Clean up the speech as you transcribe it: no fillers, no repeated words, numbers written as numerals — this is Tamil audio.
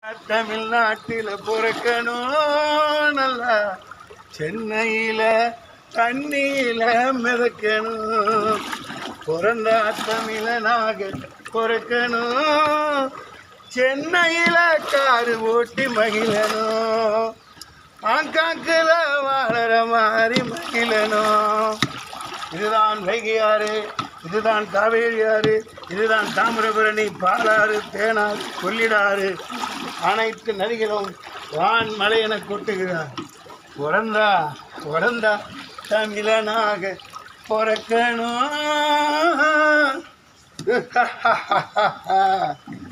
தமிழ்நாட்டில் பிறக்கணும் நல்லா சென்னையில் தண்ணியில் மிதக்கணும். பிறந்தா தமிழனாக பிறக்கணும். சென்னையில் காரு ஓட்டி மகிழணும். ஆங்காங்கில் வாழற மாதிரி மகிழணும். இதுதான் வைகையாறு, இதுதான் காவேரி ஆறு, இதுதான் தாமிரபரணி, பாலாறு, தேனாறு, கொள்ளிடாறு. அனைத்து நதிகளும் வான் மலை என கொட்டுகிறார். பிறந்தா தமிழனாக பிறக்கணும்.